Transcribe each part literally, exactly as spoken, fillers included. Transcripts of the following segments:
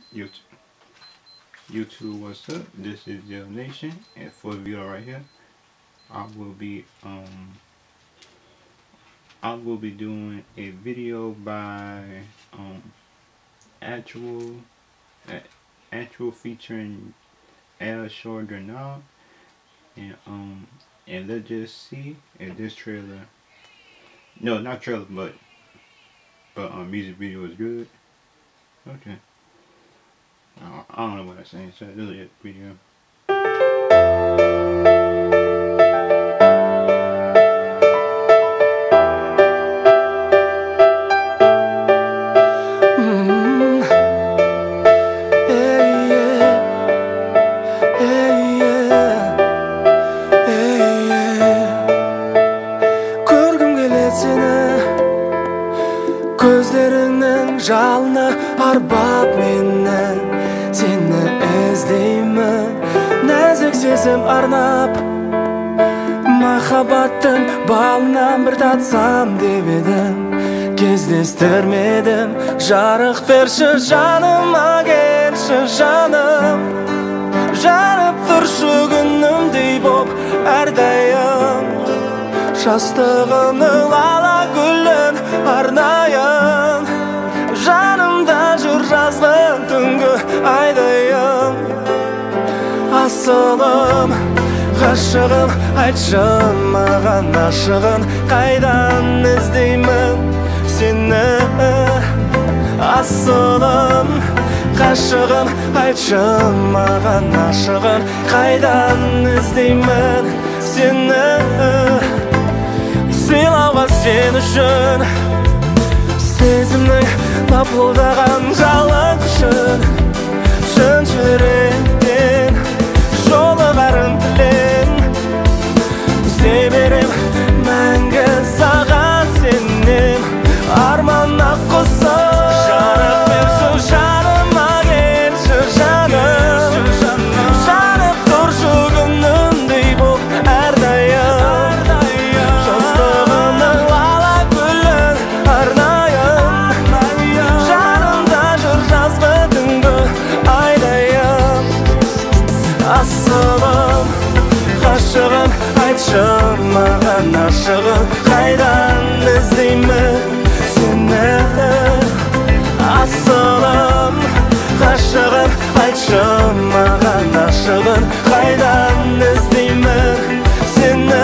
YouTube, YouTube, what's up? This is Jill Nation, and for the video right here, I will be um I will be doing a video by um actual uh, actual featuring Al Shorternal, and um and let's just see if this trailer, no, not trailer, but but um music video is good. Okay. I don't know what I'm saying, so this is it, video. Mm-hmm. Hey, yeah. Hey, yeah. Hey, yeah. Көргім келеді сені, көздеріңнің жалыны арбап мені. Seni іздеймін, нәзік сезім арнап, махаббаттың балынан бір татсам деп едім. Кездестірмедім, жарық берші жаныма, келші жаным. Жанып тұршы күнімдей боп әрдайым, жастығының лала гүлін арнайын. Жанымда жүр жазғы түнгі айдайым. Асылым, ғашығым, айтшы маған ашығын, қайдан іздеймін сені. Асылым, ғашығым, айтшы маған ашығын, қайдан іздеймін сені. Сыйлауға сен үшін сезімнің лапылдаған жалын күшін, шын жүректен жолығарын тілен. Іздей берем мәңгі саған сенем, арман ақ құсым. Жарық берші жаныма, келші жаным. Жанып тұршы күнімдей боп әрдайым, жастығының лала гүлін арнайын. Жанымда жүр жазғы түнгі айдайым. Асылым, ғашығым, айтшы маған ашығын, қайдан іздеймін сені. Асылым, ғашығым, айтшы маған ашығын, қайдан іздеймін сені.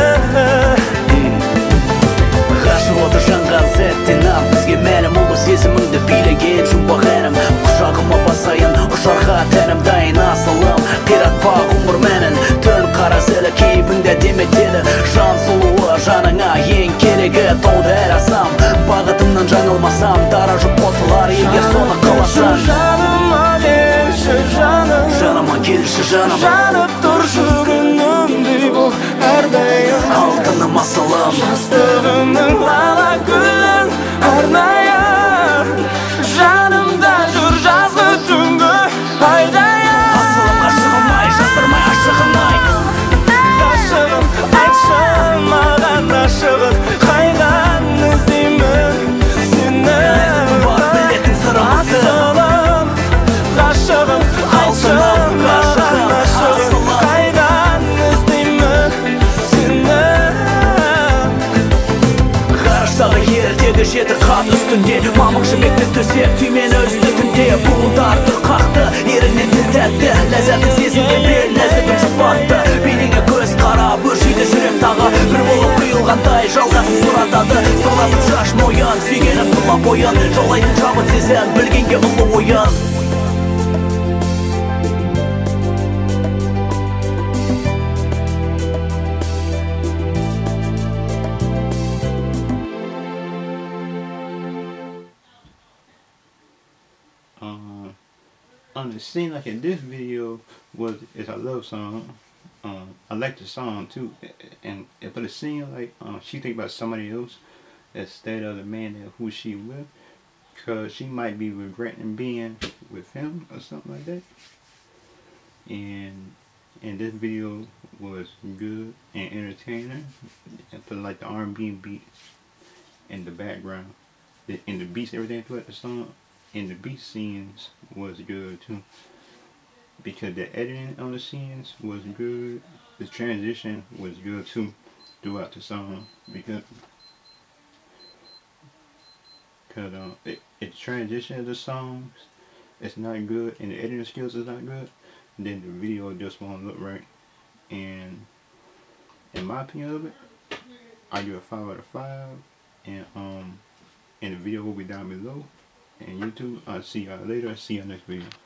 Ғашық оты жанған сәттен-ақ бізге мәлім ұлы сезіміңді билеген жұмбақ әнім. Құшағыма басайын, ұшарға тәнім дайын. Асылым, қиратпа ғұмыр мәнін, түн қара зілі кейпіңді деметеді. Жан сұлуы жаныңа ең керегі, толды әр асам. Бағытымнан жаңылмасам, дара жұп қосылар егер соны қаласам. Жаныма келші жаным, Жаныма келші жаным. жанып тұршы күнімдей боп әрдайым. Алтыным асылым, жастығымның лала гүлін арнайын. Жанымда жүр жазғы түнгі айдайын. асылым, ғашығым ай, жасырмай ашығым ай. Ғашығым, айтшы маған ашығын, қайдан іздеймін сені. Бар білетін сырымызды. Асылым, ғашығым, айтшы маған ашығын, қайдан іздеймін сені. Ғарыштағы ертегі жеті қат үстінде, мамық жібекті төсек түймені үзді түнде. Буылдар тұр қақты, ерінен тіл тәтті, ләззатын сезінген бел нәзігін жұпатты. Бейнеңе көз қарап өршиді жүрек тағы, бір болып құйылғандай жалғасын сұратады. Сырласып шаш мойын, сүйгенім тұла бойын, жолайтын жабыт сезім, білгенге ұлы ойын. Um, on the scene, like in this video, was is a love song. Um, I like the song too, and, and for the scene, like um, she think about somebody else instead of the man that who she with, cause she might be regretting being with him or something like that. And and this video was good and entertaining, and put like the R and B beats in the background, the, in the beats, everything throughout the song. And the beat scenes was good too, because the editing on the scenes was good. The transition was good too throughout the song, because cause um it, it transition of the songs, it's not good, and the editing skills is not good, then the video just won't look right. And in my opinion of it, I give it a five out of five. And um and the video will be down below. And YouTube, I'll see y'all later. See y'all next video.